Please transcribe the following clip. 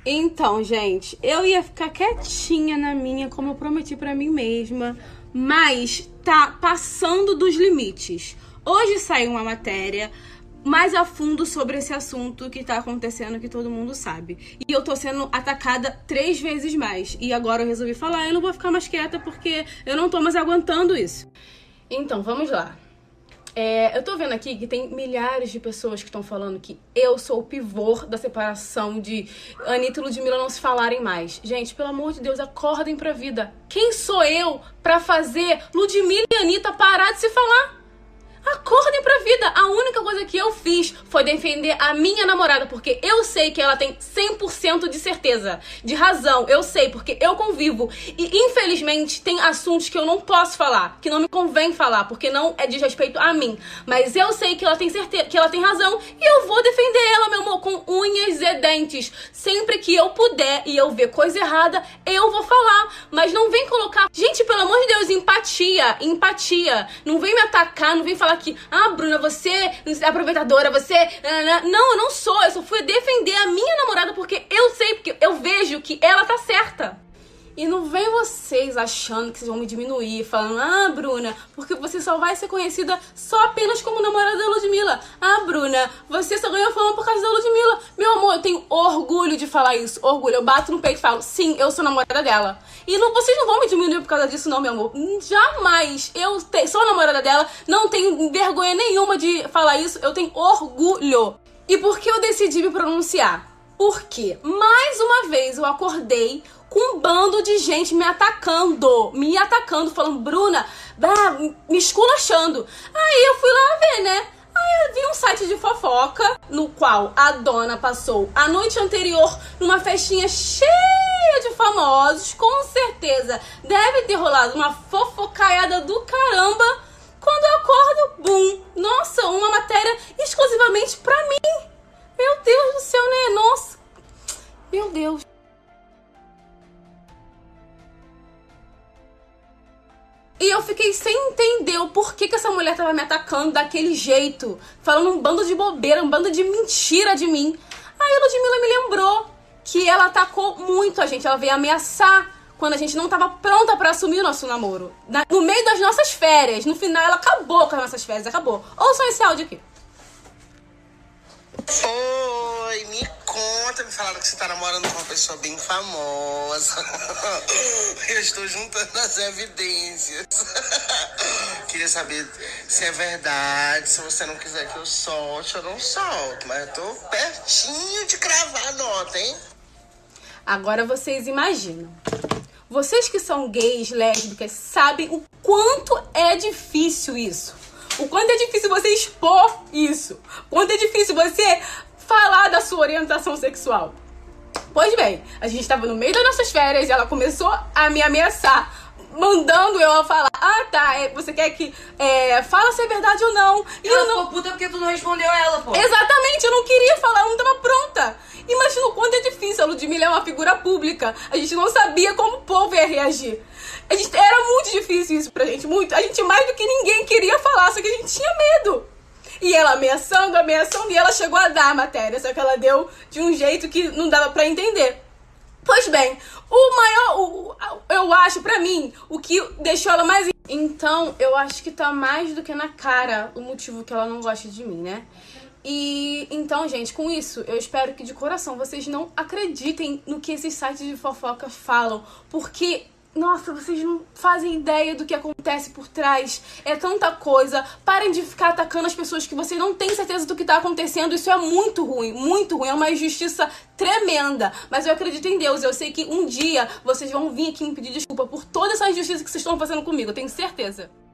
Então, gente, eu ia ficar quietinha na minha, como eu prometi pra mim mesma, mas tá passando dos limites. Hoje saiu uma matéria mais a fundo sobre esse assunto que tá acontecendo, que todo mundo sabe. E eu tô sendo atacada 3 vezes mais. E agora eu resolvi falar, eu não vou ficar mais quieta porque eu não tô mais aguentando isso. Então, vamos lá. Eu tô vendo aqui que tem milhares de pessoas que estão falando que eu sou o pivô da separação de Anitta e Ludmilla não se falarem mais. Gente, pelo amor de Deus, acordem pra vida. Quem sou eu pra fazer Ludmilla e Anitta parar de se falar? Acordem pra vida. A única coisa que eu fiz foi defender a minha namorada, porque eu sei que ela tem 100% de certeza, de razão. Eu sei, porque eu convivo. E, infelizmente, tem assuntos que eu não posso falar, que não me convém falar, porque não é de respeito a mim. Mas eu sei que ela tem certeza, que ela tem razão, e eu vou defender ela, meu amor, com unhas e dentes. Sempre que eu puder e eu ver coisa errada, eu vou falar. Mas não vem colocar... Gente, pelo amor de Deus, empatia, empatia. Não vem me atacar, não vem falar que, Bruna, você é aproveitadora, você... Não, eu não sou, eu só fui defender a minha namorada porque eu sei, porque eu vejo que ela tá certa. E não vem vocês achando que vocês vão me diminuir, falando, Bruna, porque você só vai ser conhecida só apenas como namorada da Ludmilla. Bruna, você só ganhou fama por causa da Ludmilla. Meu amor, eu tenho orgulho de falar isso, orgulho. Eu bato no peito e falo, sim, eu sou namorada dela. E vocês não vão me diminuir por causa disso não, meu amor. Jamais. Eu sou namorada dela, não tenho vergonha nenhuma de falar isso, eu tenho orgulho. E por que eu decidi me pronunciar? Porque, mais uma vez, eu acordei com um bando de gente me atacando, falando, Bruna, me esculachando. Aí eu fui lá ver, né? Aí eu vi um site de fofoca, no qual a dona passou a noite anterior numa festinha cheia de famosos, com certeza deve ter rolado uma fofocaiada do caramba. Quando eu acordo, bum, nossa, uma matéria exclusivamente pra mim. Meu Deus do céu, né? Nossa, meu Deus. E eu fiquei sem entender o porquê que essa mulher tava me atacando daquele jeito, falando um bando de bobeira, um bando de mentira de mim. Aí a Ludmilla me lembrou que ela atacou muito a gente, ela veio ameaçar quando a gente não tava pronta pra assumir o nosso namoro. No meio das nossas férias, no final ela acabou com as nossas férias, acabou. Ouçam esse áudio aqui. Oi, me conta, me falaram que você tá namorando com uma pessoa bem famosa. Eu estou juntando as evidências. Queria saber se é verdade, se você não quiser que eu solte, eu não solto. Mas eu tô pertinho de cravar a nota, hein? Agora vocês imaginam. Vocês que são gays, lésbicas, sabem o quanto é difícil isso. O quanto é difícil você expor isso. O quanto é difícil você falar da sua orientação sexual. Pois bem, a gente estava no meio das nossas férias e ela começou a me ameaçar, mandando eu falar, você quer que fala se é verdade ou não. E ela ficou puta porque tu não respondeu ela, pô. Exatamente, eu não queria falar, eu não tava pronta. Imagina o quanto é difícil, a Ludmilla é uma figura pública. A gente não sabia como o povo ia reagir. Era muito difícil isso pra gente, muito. A gente mais do que ninguém queria falar, só que a gente tinha medo. E ela ameaçando, e ela chegou a dar a matéria, só que ela deu de um jeito que não dava pra entender. Pois bem, eu acho, pra mim, o que deixou ela mais... Então, eu acho que tá mais do que na cara o motivo que ela não gosta de mim, né? E então, gente, com isso, eu espero que de coração vocês não acreditem no que esses sites de fofoca falam, porque... Nossa, vocês não fazem ideia do que acontece por trás. É tanta coisa. Parem de ficar atacando as pessoas que vocês não têm certeza do que tá acontecendo. Isso é muito ruim, muito ruim. É uma injustiça tremenda. Mas eu acredito em Deus. Eu sei que um dia vocês vão vir aqui me pedir desculpa por toda essa injustiça que vocês estão fazendo comigo. Eu tenho certeza.